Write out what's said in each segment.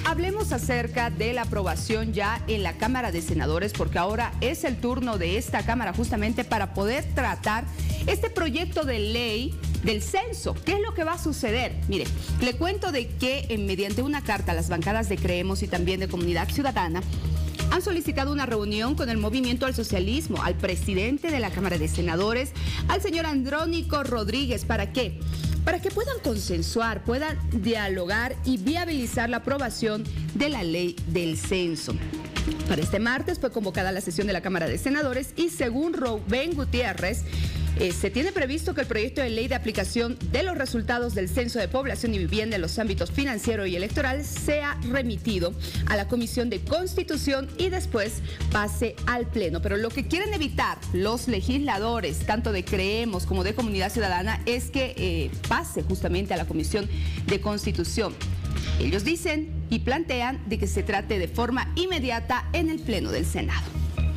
Hablemos acerca de la aprobación ya en la Cámara de Senadores, porque ahora es el turno de esta Cámara justamente para poder tratar este proyecto de ley del censo. ¿Qué es lo que va a suceder? Mire, le cuento de que mediante una carta las bancadas de Creemos y también de Comunidad Ciudadana han solicitado una reunión con el Movimiento al Socialismo, al presidente de la Cámara de Senadores, al señor Andrónico Rodríguez. ¿Para qué? Para que puedan consensuar, puedan dialogar y viabilizar la aprobación de la ley del censo. Para este martes fue convocada la sesión de la Cámara de Senadores y según Rubén Gutiérrez, se tiene previsto que el proyecto de ley de aplicación de los resultados del censo de población y vivienda en los ámbitos financiero y electoral sea remitido a la Comisión de Constitución y después pase al Pleno. Pero lo que quieren evitar los legisladores, tanto de Creemos como de Comunidad Ciudadana, es que pase justamente a la Comisión de Constitución. Ellos dicen y plantean de que se trate de forma inmediata en el Pleno del Senado.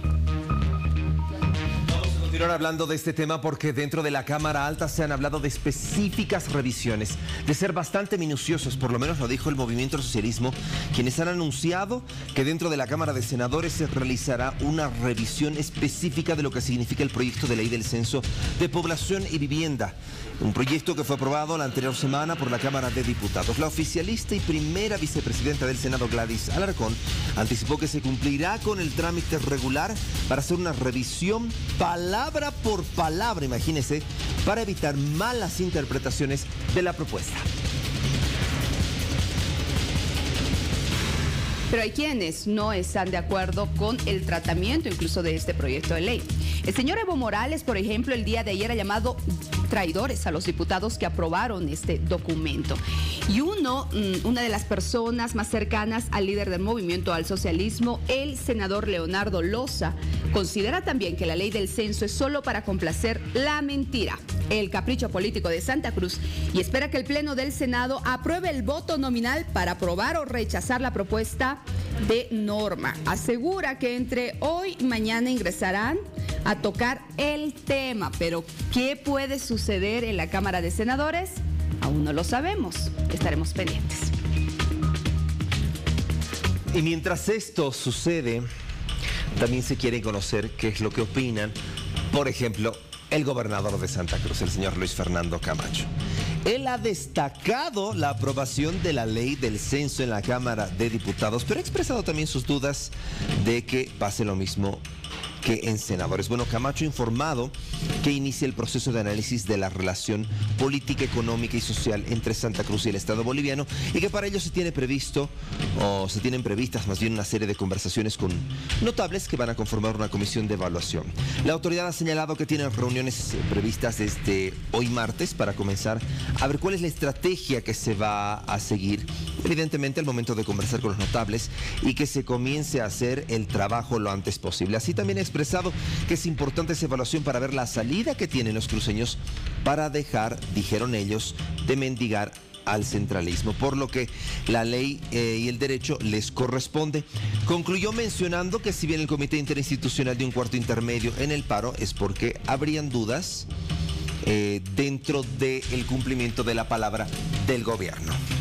Continuar hablando de este tema porque dentro de la Cámara Alta se han hablado de específicas revisiones, de ser bastante minuciosos, por lo menos lo dijo el Movimiento al Socialismo, quienes han anunciado que dentro de la Cámara de Senadores se realizará una revisión específica de lo que significa el proyecto de ley del censo de población y vivienda. Un proyecto que fue aprobado la anterior semana por la Cámara de Diputados. La oficialista y primera vicepresidenta del Senado, Gladys Alarcón, anticipó que se cumplirá con el trámite regular para hacer una revisión palabra por palabra, imagínese, para evitar malas interpretaciones de la propuesta. Pero hay quienes no están de acuerdo con el tratamiento incluso de este proyecto de ley. El señor Evo Morales, por ejemplo, el día de ayer ha llamado traidores a los diputados que aprobaron este documento. Y una de las personas más cercanas al líder del Movimiento al Socialismo, el senador Leonardo Loza, considera también que la ley del censo es solo para complacer la mentira, el capricho político de Santa Cruz, y espera que el Pleno del Senado apruebe el voto nominal para aprobar o rechazar la propuesta de norma. Asegura que entre hoy y mañana ingresarán a tocar el tema, pero ¿qué puede suceder en la Cámara de Senadores? Aún no lo sabemos, estaremos pendientes. Y mientras esto sucede, también se quiere conocer qué es lo que opinan, por ejemplo, el gobernador de Santa Cruz, el señor Luis Fernando Camacho. Él ha destacado la aprobación de la ley del censo en la Cámara de Diputados, pero ha expresado también sus dudas de que pase lo mismo que en senadores. Bueno, Camacho ha informado que inicia el proceso de análisis de la relación política, económica y social entre Santa Cruz y el Estado boliviano y que para ello se tienen previstas más bien una serie de conversaciones con notables que van a conformar una comisión de evaluación. La autoridad ha señalado que tienen reuniones previstas desde hoy martes para comenzar a ver cuál es la estrategia que se va a seguir, evidentemente al momento de conversar con los notables y que se comience a hacer el trabajo lo antes posible. Así también ha expresado que es importante esa evaluación para ver la salida que tienen los cruceños para dejar, dijeron ellos, de mendigar al centralismo, por lo que la ley y el derecho les corresponde. Concluyó mencionando que si bien el Comité Interinstitucional de un cuarto intermedio en el paro es porque habrían dudas dentro del cumplimiento de la palabra del gobierno.